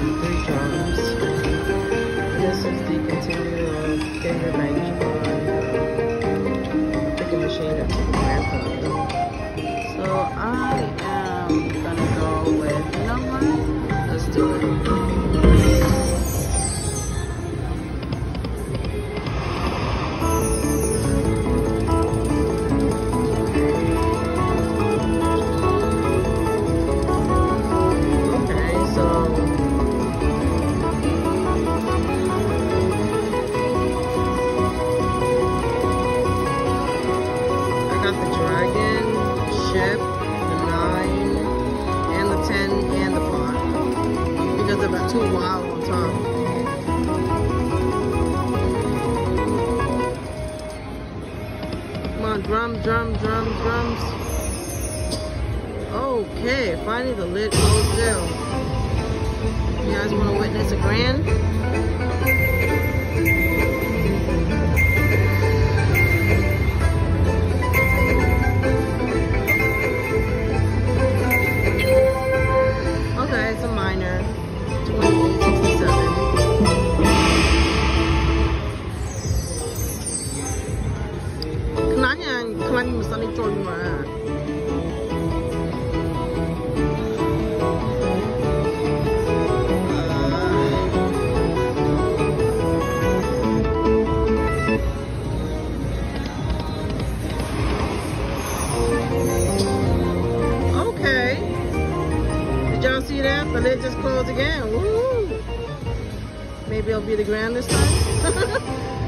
3 drums. This is the continuer of getting revenge on the picking machine that took my grandfather. So I am gonna go with, you know what? Let's do it. Too wild on top. Come on, drums. Okay, finally the lid closed down. You guys want to witness a grand? Okay, it's a minor. 2867. 그냥 무슨 쫄마. Okay. Did y'all see that? The lid just closed again. Woo! Maybe it'll be the grand this time.